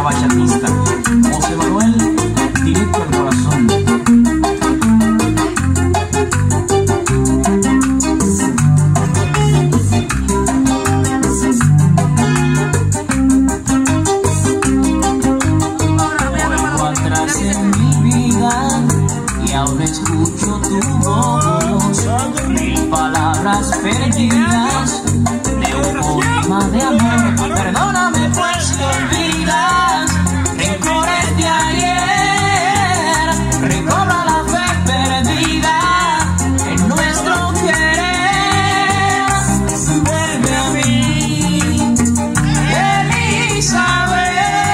bachatista. José Manuel, directo al corazón. Vuelvo atrás en mi vida y ahora escucho tu voz, mil palabras perdidas de un poema de amor. Perdóname pues te olvidas rencores de ayer, recobra la fe perdida en nuestro querer. Vuelve a mí, Elizabeth,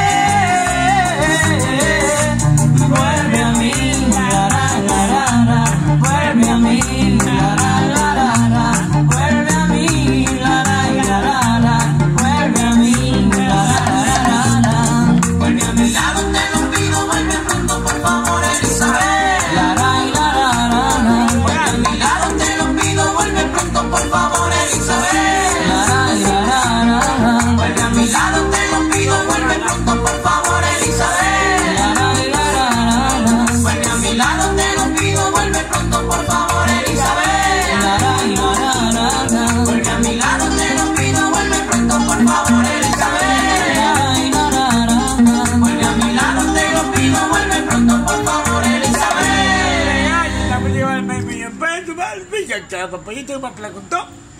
vuelve a mí, la, la, la, la, la. Vuelve a mí, la, la, la, la, la. Vuelve a mí, la, la, la, la, la. Vuelve a mí, la, la, la, la, la. Vuelve a mi lado, te lo pido, vuelve pronto, por favor, Elizabeth. La, la, la, la, la, la. Vuelve a mi lado, te lo pido, vuelve pronto, por favor, Elizabeth. La, la, la, la, la, la. Vuelve a mi lado, te lo pido, vuelve pronto, por favor, Elizabeth. La, la, la, la, la. Vuelve a mi lado, te lo pido, vuelve pronto, por favor, Elizabeth. La, la, la, la, la. Vuelve a mi lado, te lo pido, vuelve pronto, por favor, Elizabeth. La, la, la, la. Vuelve a mi lado, te lo pido, vuelve pronto, por favor, Elizabeth. La me lleva el baby en pecho, el compañito me preguntó.